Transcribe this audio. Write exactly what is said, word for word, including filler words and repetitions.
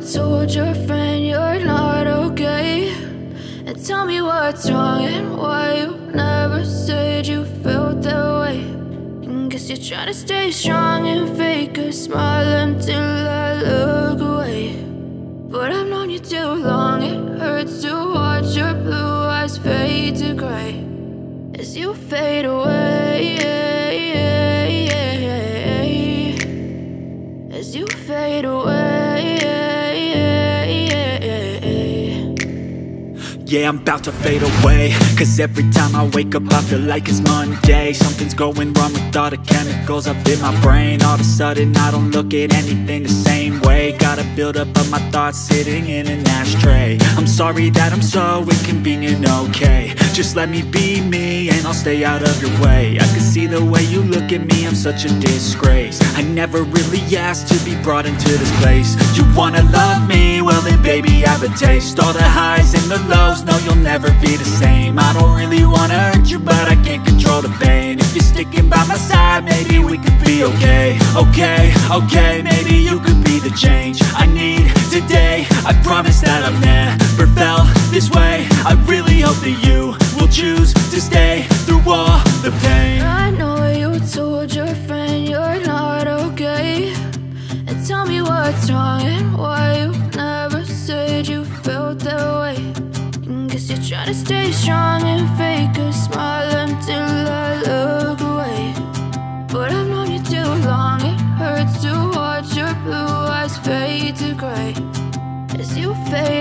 told your friend you're not okay, and tell me what's wrong and why you never said you felt that way. And guess you're trying to stay strong and fake a smile until I look away. But I've known you too long, it hurts to watch your blue eyes fade to gray as you fade away, as you fade away. Yeah, I'm about to fade away, cause every time I wake up I feel like it's Monday. Something's going wrong with all the chemicals up in my brain. All of a sudden I don't look at anything the same way. Gotta build up of my thoughts sitting in an ashtray. I'm sorry that I'm so inconvenient, okay. Just let me be me and I'll stay out of your way. I can see the way you look at me, I'm such a disgrace. I never really asked to be brought into this place. You wanna love me? Well then baby, have a taste. All the highs and the lows, no, you'll never be the same. I don't really wanna hurt you, but I can't control the pain. If you're sticking by my side, maybe we could be okay. Okay, okay, maybe you could be the change I need today. I promise that I've never felt this way. I really hope that you will choose to stay through all the pain. I know you told your friend you're not okay, and tell me what's wrong and why you never said you felt that way. Guess you're trying to stay strong and fake a smile until I look away. But I've known you too long, it hurts to watch your blue eyes fade to gray as you fade